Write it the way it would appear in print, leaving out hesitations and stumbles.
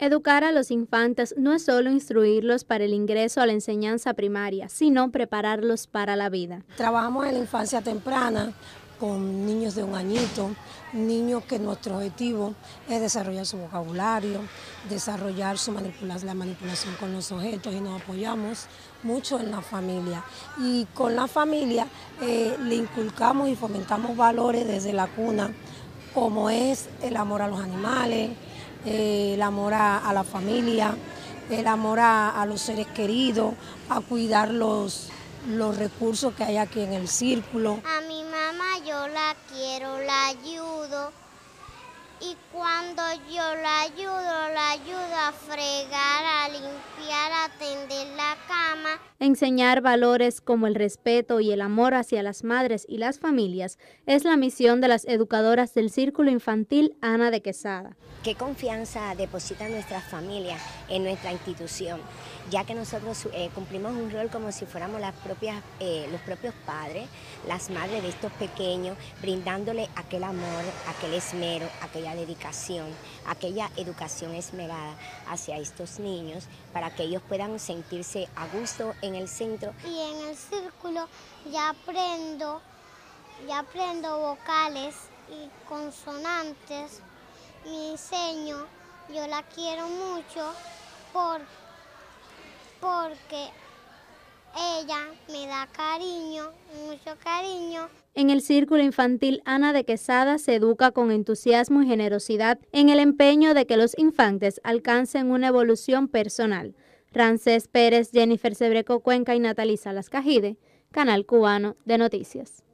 Educar a los infantes no es solo instruirlos para el ingreso a la enseñanza primaria, sino prepararlos para la vida. Trabajamos en la infancia temprana con niños de 1 añito, niños que nuestro objetivo es desarrollar su vocabulario, desarrollar la manipulación con los objetos, y nos apoyamos mucho en la familia. Y con la familia le inculcamos y fomentamos valores desde la cuna, como es el amor a los animales, el amor a la familia, el amor a los seres queridos, a cuidar los recursos que hay aquí en el círculo. A mi mamá yo la quiero, la ayudo, y cuando yo la ayudo a fregar, a limpiar, a tender la cama. Enseñar valores como el respeto y el amor hacia las madres y las familias es la misión de las educadoras del Círculo Infantil Ana de Quesada. ¿Qué confianza deposita nuestra familia en nuestra institución? Ya que nosotros cumplimos un rol como si fuéramos los propios padres, las madres de estos pequeños, brindándole aquel amor, aquel esmero, aquella dedicación, aquella educación esmerada hacia estos niños para que ellos puedan sentirse a gusto en el centro. Y en el círculo ya aprendo vocales y consonantes. Mi diseño yo la quiero mucho porque ella me da cariño, mucho cariño. En el Círculo Infantil Ana de Quesada se educa con entusiasmo y generosidad en el empeño de que los infantes alcancen una evolución personal. Rancés Pérez, Jennifer Sebreco Cuenca y Natalie Salas Cajide, Canal Cubano de Noticias.